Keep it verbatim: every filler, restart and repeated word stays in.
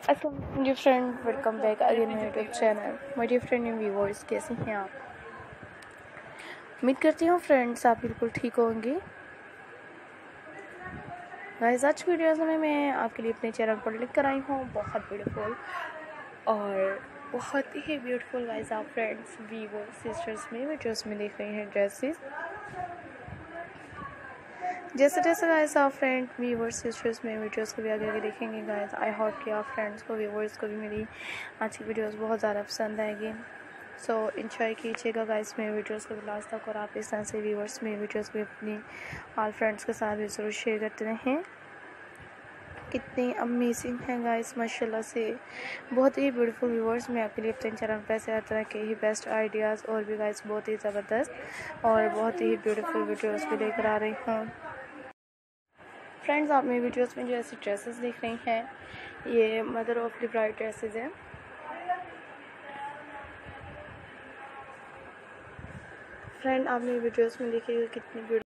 अस्सलाम dear friend, welcome back again my YouTube channel. My dear friend and viewers, कैसे हैं आप? उम्मीद करती हूँ फ्रेंड्स आप बिल्कुल ठीक होंगे। गाइस, आज की वीडियोस में मैं आपके लिए अपने चैनल पर लेकर आई हूँ बहुत ब्यूटीफुल और बहुत ही ब्यूटीफुल गाइस आप फ्रेंड्स व्यूअर्स सिस्टर्स में वीडियोस में देख रहे हैं ड्रेसेस। जैसे जैसे गाइस आप फ्रेंड व्यूअर्स सिस्टर्स में वीडियोस को भी आगे आगे देखेंगे गाइस, आई होप कि आप फ्रेंड्स को व्यूअर्स को भी मेरी आज की वीडियोस बहुत ज़्यादा पसंद आएगी। सो इंजॉय कीजिएगा गाइस मेरे वीडियोस को भी लास्ट तक, और आप इस तरह से व्यूअर्स मेरे वीडियोस को अपनी ऑल फ्रेंड्स के साथ भी ज़रूर शेयर करते रहें। कितनी अमेजिंग है गाइस माशाल्लाह से, बहुत ही ब्यूटीफुल व्यूअर्स। मैं आपके लिए अपने चैनल पर ऐसे हर तरह के ही बेस्ट आइडियाज़ और भी गाइस बहुत ही ज़बरदस्त और बहुत ही ब्यूटीफुल वीडियोस भी लेकर आ रही हूँ। फ्रेंड्स, आप मेरी वीडियोस में जो ऐसी ड्रेसेस देख रही हैं, ये mother of the bride dresses हैं। फ्रेंड, आप मेरी वीडियोस में देखिएगा कितनी